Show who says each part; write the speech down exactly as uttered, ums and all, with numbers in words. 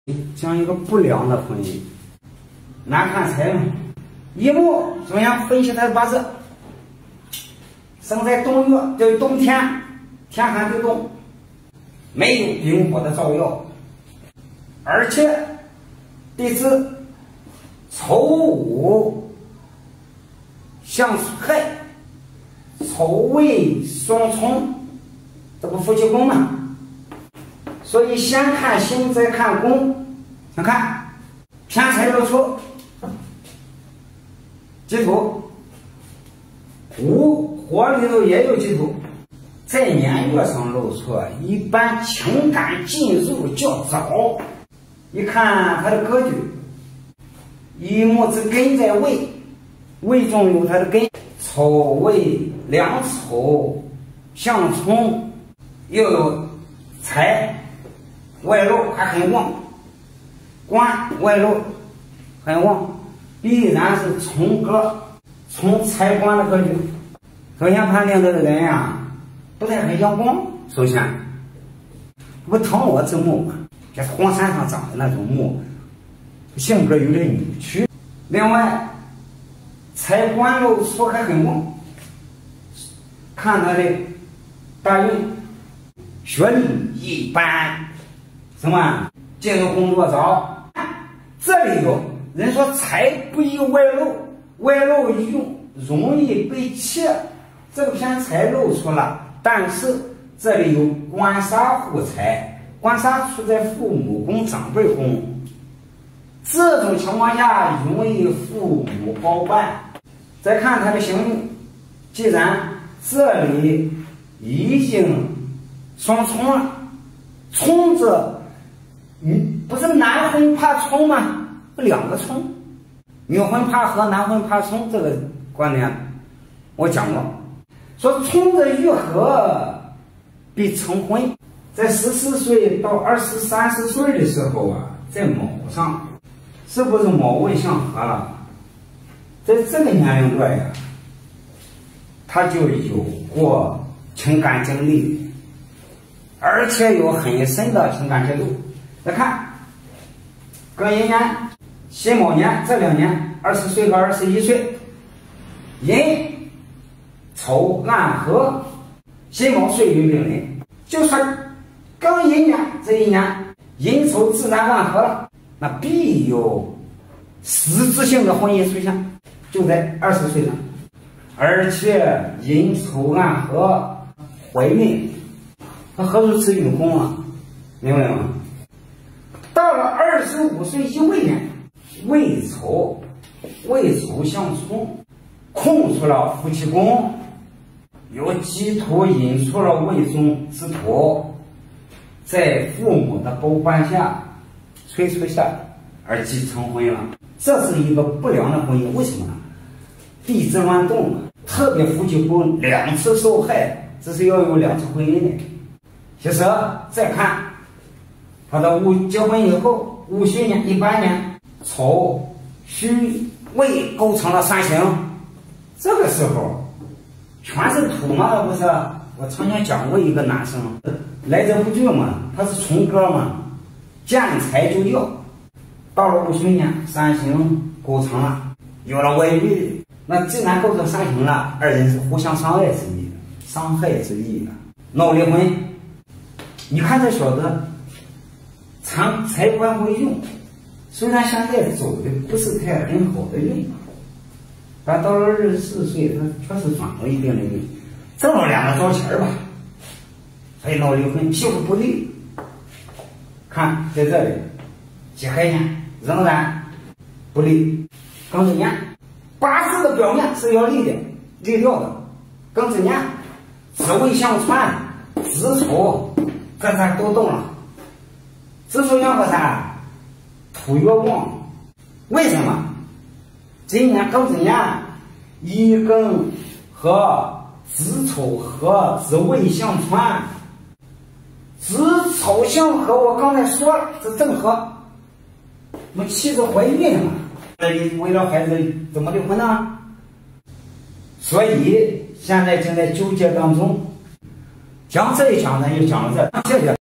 Speaker 1: 讲一个不良的婚姻，难看财运。一目首先分析他的八字，生在冬月，就是冬天，天寒地冻，没有冰火的照耀，而且地支丑午相亥，丑未双冲，这不夫妻宫吗？所以先看星再看宫。先看偏财露出，基土午火里头也有基土，在年月上露出，一般情感进入较早。一看他的格局，一木之根在未，未中有他的根，丑未两丑相冲，又有财外露还很旺，官外露很旺，必然是从格从财官的格局。首先判定这个人呀，不太很阳光。首先不唐我之木嘛，这黄山上长的那种木，性格有点扭曲。另外财官露出还很旺，看他的大运，学历一般，什么进入工作早。这里有人说财不宜外露，外露用容易被窃。这个偏财露出了，但是这里有官杀护财，官杀出在父母宫、长辈宫，这种情况下容易父母包办。再看他的行运，既然这里已经双冲了，冲着嗯，不是男婚怕冲吗？两个冲，女婚怕合，男婚怕冲，这个观点我讲过。说冲着愈合必成婚，在十四岁到二十三十岁的时候啊，在卯上，是不是卯未相合了？在这个年龄段呀，他就有过情感经历，而且有很深的情感节奏。再看庚寅年、辛卯年这两年，二十岁和二十一岁，寅丑暗合，辛卯岁运病人，就说庚寅年这一年寅丑自然暗合了，那必有实质性的婚姻出现，就在二十岁上，而且寅丑暗合怀孕，他何处持运宫啊？明白吗？到了二十五岁一未年，未丑未丑相冲，空出了夫妻宫，有己土引出了未中之土，在父母的包办下催促下而即成婚了。这是一个不良的婚姻，为什么呢？地支乱动了，特别夫妻宫两次受害，这是要有两次婚姻的。其实再看他的戊结婚以后，戊戌年一八年丑戌未构成了三刑，这个时候全是土嘛，不是？我曾经讲过一个男生来者不拒嘛，他是从格嘛，见财就要。到了戊戌年，三刑构成了，有了外遇。那既然构成三刑了，二人是互相伤害之意的，伤害之意的，闹离婚。你看这小子，财财官为用，虽然现在走的不是太很好的运，但到了二十四岁，他确实转过一定的运，正好两个招钱吧，所以闹离婚，屁股不利。看在这里，己亥年仍然不利，庚子年八字的表面是要利的，利掉的。庚子年子未相穿，子丑这这都动了，子丑相合啥？土越旺，为什么？今年庚子年一庚和子丑合，子未相穿，子丑相合，我刚才说了是正合，那么妻子怀孕了，那你为了孩子怎么离婚呢？所以现在正在纠结当中。讲这一讲呢，就讲到这，谢谢。